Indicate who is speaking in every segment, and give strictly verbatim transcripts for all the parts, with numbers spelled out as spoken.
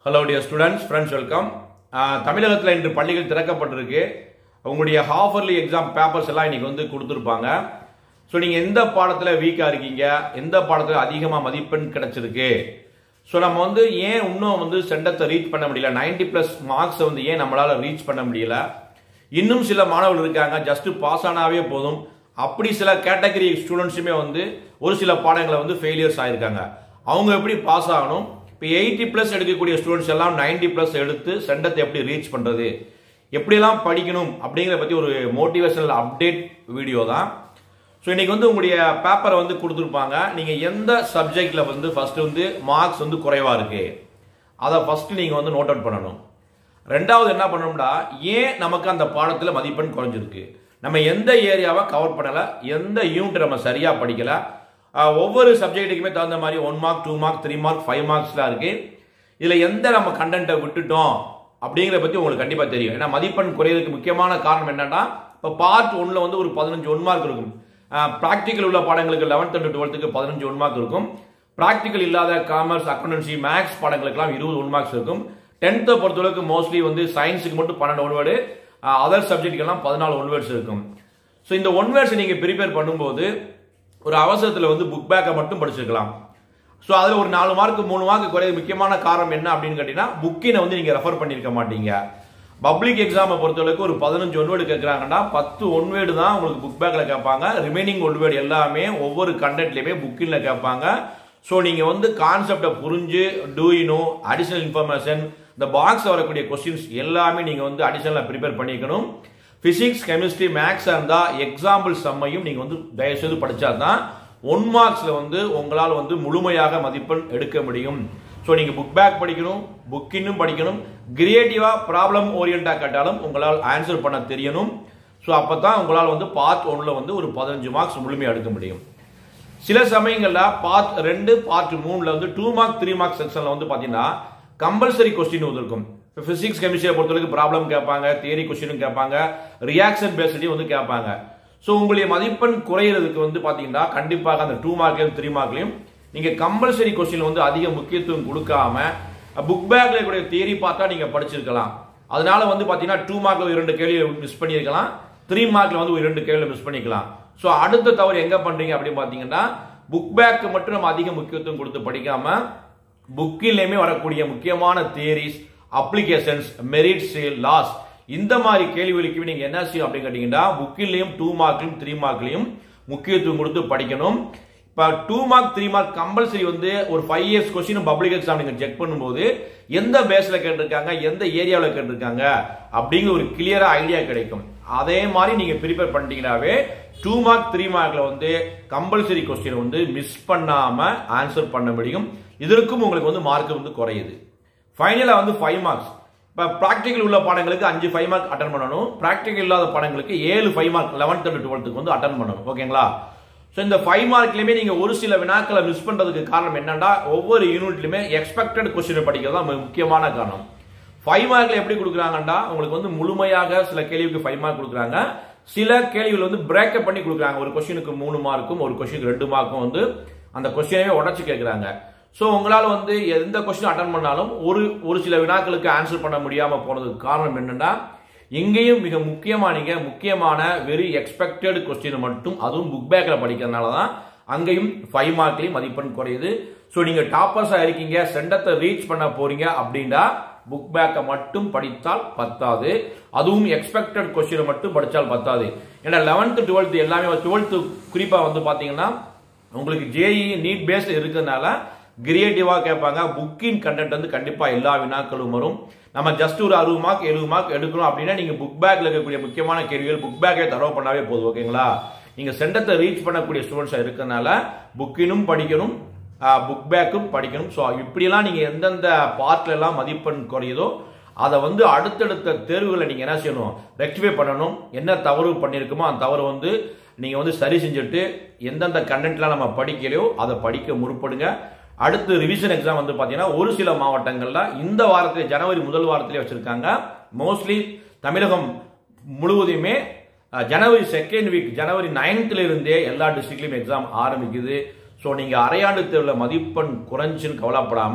Speaker 1: Hello dear students, friends, welcome. தமிழகத்துல இன்று பள்ளிகள் திறக்கப்பட்டிருக்கு. உங்களுடைய half yearly exam papers எல்லாம் இன்னைக்கு வந்து கொடுத்திருப்பாங்க. சோ நீங்க எந்த பாடத்துல வீக்கா இருக்கீங்க, எந்த பாடத்துல அதிகமா மதிப்பெண் கிடைச்சிருக்கு. சோ நம்ம வந்து ஏன் இன்னும் வந்து செண்டத்தை ரீச் பண்ண முடியல, ninety plus marks வந்து ஏன் நம்மளால ரீச் பண்ண முடியல. இன்னும் சில மாணவர்கள் இருக்காங்க ஜஸ்ட் பாஸ் ஆனாவே போதும். அப்படி சில கேட்டகரி ஸ்டூடண்ட்ஸுமே வந்து ஒரு சில பாடங்களை வந்து ஃபெயிலியர்ஸ் ஆயிருக்காங்க. அவங்க எப்படி பாஸ் ஆகணும், இப்போ எயிட்டி பிளஸ் எடுக்கக்கூடிய ஸ்டூடெண்ட்ஸ் எல்லாம் நைன்டி பிளஸ் எடுத்து செண்டத்தை எப்படி ரீச் பண்றது, எப்படியெல்லாம் படிக்கணும் அப்படிங்கிற பத்தி ஒரு மோட்டிவேஷனல் அப்டேட் வீடியோ தான். ஸோ இன்னைக்கு வந்து உங்களுடைய பேப்பரை வந்து கொடுத்துருப்பாங்க. நீங்க எந்த சப்ஜெக்ட்ல வந்து ஃபர்ஸ்ட் வந்து மார்க்ஸ் வந்து குறைவா இருக்கு அதை ஃபர்ஸ்ட் நீங்க வந்து நோட் அவுட் பண்ணணும். ரெண்டாவது என்ன பண்ணணும்னா, ஏன் நமக்கு அந்த பாடத்துல மதிப்பெண் குறைஞ்சிருக்கு, நம்ம எந்த ஏரியாவை கவர் பண்ணல, எந்த யூனிட் நம்ம சரியா படிக்கல. ஒவ்வொரு சப்ஜெக்ட்டுக்குமே தகுந்த மாதிரி one mark, two mark, three mark, five மார்க்ஸ்லாம் இருக்கு. இதுல எந்த நம்ம கண்டென்ட்டை விட்டுட்டோம் அப்படிங்கிற பத்தி உங்களுக்கு கண்டிப்பா தெரியும். ஏன்னா மதிப்பெண் குறையதுக்கு முக்கியமான காரணம் என்னன்னா, இப்போ பார்ட் ஒன்ல வந்து ஒரு பதினஞ்சு ஒன் மார்க் இருக்கும். பிராக்டிக்கல் உள்ள பாடங்களுக்கு லெவன்த் அண்ட் டுவெல்த்துக்கு பதினஞ்சு ஒன் மார்க் இருக்கும். பிராக்டிக்கல் இல்லாத காமர்ஸ், அக்கௌண்டன்சி, மேக்ஸ் பாடங்களுக்குலாம் இருபது ஒன் மார்க்ஸ் இருக்கும். டென்த்தை பொறுத்தளவுக்கு மோஸ்ட்லி வந்து சயின்ஸுக்கு மட்டும் பன்னெண்டு ஒன் வேர்டு, அதர் சப்ஜெக்ட்டுக்கு எல்லாம் பதினாலு ஒன் வேர்ட்ஸ் இருக்கும். ஸோ இந்த ஒன் வேர்ட்ஸ் நீங்க ப்ரிப்பேர் பண்ணும்போது ஒரு அவசரத்தில் வந்து புக் பேக்கை மட்டும் படிச்சிருக்கலாம். ஸோ அதில் ஒரு நாலு மார்க் மூணு மார்க் குறைய முக்கியமான காரணம் என்ன அப்படின்னு கேட்டீங்கன்னா, புக்கினை வந்து நீங்க ரெஃபர் பண்ணியிருக்க மாட்டீங்க. பப்ளிக் எக்ஸாமை பொறுத்தளவுக்கு ஒரு பதினஞ்சு ஒன்வேர்டு கேட்குறாங்கன்னா பத்து ஒன்வேர்டு தான் உங்களுக்கு புக் பேக்கில் கேட்பாங்க. ரிமைனிங் ஒன்வேர்டு எல்லாமே ஒவ்வொரு கண்டென்ட்லையுமே புக்கில் கேட்பாங்க. ஸோ நீங்க வந்து கான்செப்டை புரிஞ்சு do you know additional information, இந்த பாக்ஸ் வரக்கூடிய கொஸ்டின்ஸ் எல்லாமே நீங்க வந்து அடிஷனலாக ப்ரிப்பேர் பண்ணிக்கணும். பிசிக்ஸ், கெமிஸ்ட்ரி, மேக்ஸ் இருந்தா எக்ஸாம்பிள் சம்மையும் நீங்க வந்து தயவு செய்து படிச்சாதான் ஒன் மார்க்ஸ்ல வந்து உங்களால் வந்து முழுமையாக மதிப்பெண் எடுக்க முடியும். ஸோ நீங்க புக் பேக் படிக்கணும், புக்கினும் படிக்கணும். கிரியேட்டிவா ப்ராப்ளம் ஓரியன்டா கேட்டாலும் உங்களால் ஆன்சர் பண்ண தெரியணும். ஸோ அப்பதான் உங்களால் வந்து பார்ட் ஒன்ல வந்து ஒரு பதினஞ்சு மார்க்ஸ் முழுமையாக எடுக்க முடியும். சில சமயங்கள்ல பார்ட் ரெண்டு பார்ட் மூணுல வந்து டூ மார்க் த்ரீ மார்க் செக்ஷன்ல வந்து பாத்தீங்கன்னா கம்பல்சரி கொஸ்டின் வந்து இருக்கும். பிசிக்ஸ் கெமிஸ்ட்ரியை பொறுத்தவரைக்கும் ப்ராப்ளம் கேட்பாங்க, தியரி கொஸ்டினும் கேட்பாங்க, ரியாக்ஷன் பேஸ்டையும் வந்து கேட்பாங்க. ஸோ உங்களுடைய மதிப்பெண் குறையிறதுக்கு வந்து பாத்தீங்கன்னா கண்டிப்பாக அந்த டூ மார்க்லையும் த்ரீ மார்க்லையும் நீங்க கம்பல்சரி கொஸ்டின் வந்து அதிக முக்கியத்துவம் கொடுக்காம புக் பேக்ல கூட தியரி பார்த்தா நீங்க படிச்சிருக்கலாம். அதனால வந்து பாத்தீங்கன்னா டூ மார்க்ல இரண்டு கேள்வி மிஸ் பண்ணிருக்கலாம், த்ரீ மார்க்ல வந்து இரண்டு கேள்வி மிஸ் பண்ணிக்கலாம். ஸோ அடுத்த தவறு எங்க பண்றீங்க அப்படின்னு பாத்தீங்கன்னா, புக் பேக்கு மட்டும் நம்ம அதிக முக்கியத்துவம் கொடுத்து படிக்காம புக்கிலேயுமே வரக்கூடிய முக்கியமான தியரிஸ், அப்ளிகேஷன்ஸ், மெரிட்ஸ், லாஸ், இந்த மாதிரி கேள்விகளுக்கு நீங்க என்ன செய்யும் அப்படின்னு கேட்டீங்கன்னா, புக்கிலையும் டூ மார்க்லையும் த்ரீ மார்க்லையும் முக்கியத்துவம் கொடுத்து படிக்கணும். இப்ப two mark three mark compulsory வந்து ஒரு five years question public exam நீங்க செக் பண்ணும்போது எந்த பேஸ்ல கேட்டிருக்காங்க, எந்த ஏரியாவில் கேட்டிருக்காங்க அப்படிங்கிற ஒரு கிளியரா ஐடியா கிடைக்கும். அதே மாதிரி நீங்க ப்ரிப்பேர் பண்ணிட்டீங்கன்னாவே டூ மார்க் த்ரீ மார்க்ல வந்து கம்பல்சரி கொஸ்டின் வந்து மிஸ் பண்ணாம ஆன்சர் பண்ண முடியும். இதற்கும் உங்களுக்கு வந்து மார்க் வந்து குறையுது. ஃபைனலா வந்து ஃபைவ் மார்க்ஸ். இப்ப பிராக்டிகல் உள்ள பாடங்களுக்கு அஞ்சு ஃபைவ் மார்க் அட்டன் பண்ணணும். பிராக்டிகல் இல்லாத பாடங்களுக்கு ஏழு ஃபைவ் மார்க் லெவன்த் அண்ட் டுவெல்த்துக்கு வந்து அட்டன் பண்ணணும். ஓகேங்களா? ஸோ இந்த ஃபைவ் மார்க்லயுமே நீங்க ஒரு சில வினாக்களை மிஸ் பண்றதுக்கு காரணம் என்னன்னா, ஒவ்வொரு யூனிட்லயுமே எக்ஸ்பெக்டட் கொஸ்டின் படிக்கிறது தான் முக்கியமான காரணம். ஃபைவ் மார்க்ல எப்படி கொடுக்குறாங்கன்னா, உங்களுக்கு வந்து முழுமையாக சில கேள்விக்கு ஃபைவ் மார்க் கொடுக்குறாங்க, சில கேள்விகள் வந்து பிரேக்கப் பண்ணி கொடுக்குறாங்க. ஒரு கொஸ்டினுக்கு மூணு மார்க்கும் ஒரு கொஸ்டினுக்கு ரெண்டு மார்க்கும் வந்து அந்த கொஸ்டினவே உடச்சு கேட்கிறாங்க. ஸோ உங்களால் வந்து எந்த கொஸ்டின் அட்டன் பண்ணாலும் ஒரு ஒரு சில வினாக்களுக்கு ஆன்சர் பண்ண முடியாம போனதுக்கு காரணம் என்னன்னா, எங்கேயும் மிக முக்கியமா நீங்க முக்கியமான வெரி எக்ஸ்பெக்டட் கொஸ்டின் மட்டும் அதுவும் புக் பேக்ல படிக்கிறதுனால தான் அங்கேயும் ஃபைவ் மார்க்லையும் மதிப்பெண் குறையுது. ஸோ நீங்க டாப்பர்ஸா இருக்கீங்க, செண்டத்தை ரீச் பண்ண போறீங்க அப்படின்னா புக் பேக்கை மட்டும் படித்தால் பத்தாது, அதுவும் எக்ஸ்பெக்டட் கொஸ்டினை மட்டும் படித்தால் பத்தாது. ஏன்னா லெவன்த் டுவெல்த் எல்லாமே, டுவெல்த் குறிப்பா வந்து பாத்தீங்கன்னா உங்களுக்கு ஜேஇ நீட் பேஸ்ட் இருக்கிறதுனால கிரியேட்டிவா கேட்பாங்க. புக்கின் கண்டென்ட் வந்து கண்டிப்பா எல்லா வினாக்களும் வரும். நம்ம ஜஸ்ட் ஒரு அறுபது மார்க் எழுபது மார்க் எடுக்கணும் அப்படின்னா நீங்க புக் பேக்ல இருக்கக்கூடிய முக்கியமான கேள்விகள் புக் பேக்கை தரவு பண்ணாவே போதும். ஓகேங்களா? நீங்க செண்டத்தை ரீச் பண்ணக்கூடிய ஸ்டூடெண்ட்ஸா இருக்கிறதுனால புக்கினும் படிக்கணும், புக் பேக்கும் படிக்கணும். ஸோ இப்படியெல்லாம் நீங்க எந்தெந்த பார்ட்ல எல்லாம் மதிப்பெண் குறையுதோ அதை வந்து அடுத்தடுத்த தேர்வுகளை நீங்க என்ன செய்யணும், ரெக்டிஃபை பண்ணணும். என்ன தவறு பண்ணிருக்குமோ அந்த தவறு வந்து நீங்க வந்து சரி செஞ்சுட்டு எந்தெந்த கண்டென்ட்லாம் நம்ம படிக்கலையோ அதை படிக்க முற்படுங்க. அடுத்து ரிவிஷன் எக்ஸாம் வந்து பாத்தீங்கன்னா ஒரு சில மாவட்டங்கள்ல இந்த வாரத்திலே ஜனவரி முதல் வாரத்திலே வச்சிருக்காங்க. மோஸ்ட்லி தமிழகம் முழுவதுமே ஜனவரி செகண்ட் வீக், ஜனவரி நைன்த்ல இருந்தே எல்லா டிஸ்ட்ரிக்ட்லயும் எக்ஸாம் ஆரம்பிக்குது. ஸோ நீங்க அரையாண்டு தேர்வில் மதிப்பெண் குறைஞ்சுன்னு கவலைப்படாம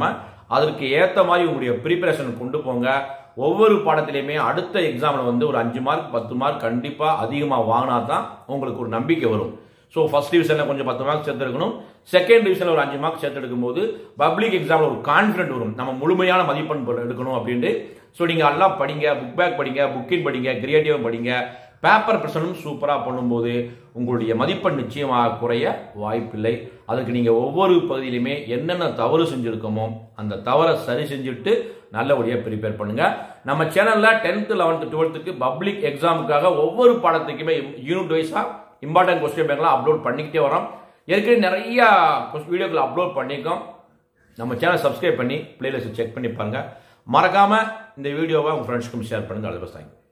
Speaker 1: அதற்கு ஏற்ற மாதிரி உங்களுடைய ப்ரிப்பரேஷன் கொண்டு போங்க. ஒவ்வொரு பாடத்திலையுமே அடுத்த எக்ஸாமில் வந்து ஒரு அஞ்சு மார்க் பத்து மார்க் கண்டிப்பாக அதிகமாக வாங்கினா தான் உங்களுக்கு ஒரு நம்பிக்கை வரும். ஸோ ஃபர்ஸ்ட் டிவிஷனில் கொஞ்சம் பத்து மார்க் சேர்த்துருக்கணும், செகண்ட் டிவிஷனில் ஒரு அஞ்சு மார்க் சேர்த்து எடுக்கும்போது பப்ளிக் எக்ஸாமில் ஒரு கான்ஃபிடென்ட் வரும், நம்ம முழுமையான மதிப்பெண் எடுக்கணும் அப்படின்ட்டு. ஸோ நீங்கள் எல்லாம் படிங்க, புக் பேக் படிங்க, புக்கின் படிங்க, கிரியேட்டிவ் படிங்க. பேப்பர் பிரச்சனும் சூப்பராக பண்ணும்போது உங்களுடைய மதிப்பெண் நிச்சயமாக குறைய வாய்ப்பில்லை. அதுக்கு நீங்கள் ஒவ்வொரு பகுதியிலுமே என்னென்ன தவறு செஞ்சுருக்கோமோ அந்த தவறை சரி செஞ்சுட்டு நல்லபடியாக ப்ரிப்பேர் பண்ணுங்க. நம்ம சேனலில் டென்த்து லெவன்த்து டுவெல்த்துக்கு பப்ளிக் எக்ஸாமுக்காக ஒவ்வொரு பாடத்துக்குமே யூனிட் வைஸாக இம்பார்ட்டன்ட் கொஸ்டின் பேங்க்லாம் அப்லோட் பண்ணிக்கிட்டே வரோம். ஏற்கனவே நிறைய வீடியோக்கள் அப்லோட் பண்ணியிருக்கோம். நம்ம சேனல் சப்ஸ்கிரைப் பண்ணி பிளேலிஸ்ட் செக் பண்ணி பாருங்க. மறக்காம இந்த வீடியோவை உங்கள் ஃப்ரெண்ட்ஸ்க்கும் ஷேர் பண்ணுங்க. அது பஸ் தேங்க்யூ.